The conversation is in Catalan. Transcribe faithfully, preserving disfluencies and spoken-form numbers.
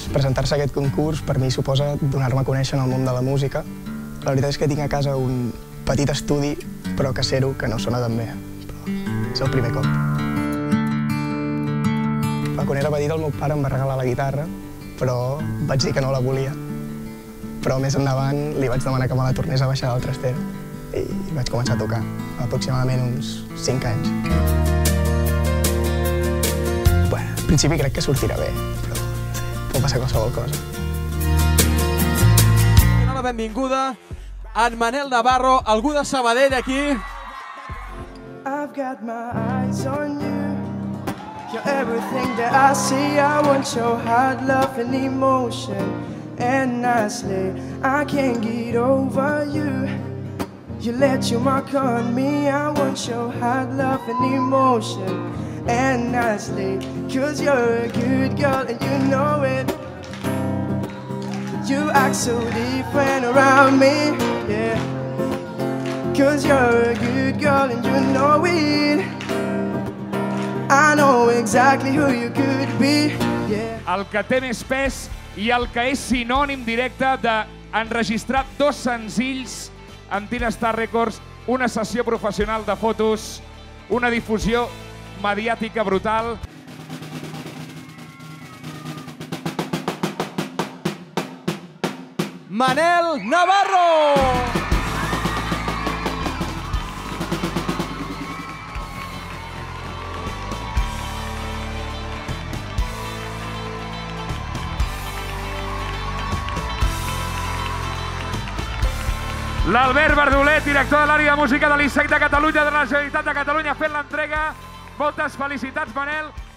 presentar-se a aquest concurs per mi suposa donar-me a conèixer en el món de la música. La veritat és que tinc a casa un petit estudi, però casero, que no sona tan bé. Però és el primer cop. Quan era petit el meu pare em va regalar la guitarra, però vaig dir que no la volia. Però més endavant li vaig demanar que me la tornés a baixar del trastero i vaig començar a tocar, aproximadament uns cinc anys. Bé, al principi crec que sortirà bé, però pot passar qualsevol cosa. Donem la benvinguda a en Manel Navarro, algú de Sabadell aquí. I've got my eyes on you. You're everything that I see. I want your heart, love and emotion. And honestly, I can't get over you. You let your mark on me. I want your heart, love and emotion. And honestly, cause you're a good girl and you know it. You act so different around me, yeah. Cause you're a good girl and you know it. I know exactly who you could be, yeah. El que té més pes i el que és sinònim directe d'enregistrar dos senzills amb Teen Star Records, una sessió professional de fotos, una difusió mediàtica brutal. Manel Navarro! L'Albert Verdolet, director de l'àrea de música de l'I S E C de Catalunya, de la Generalitat de Catalunya, fent l'entrega. Moltes felicitats, Manel.